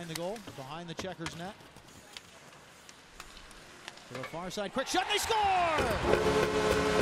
the goal, behind the checkers net. To the far side, quick shot, and they score!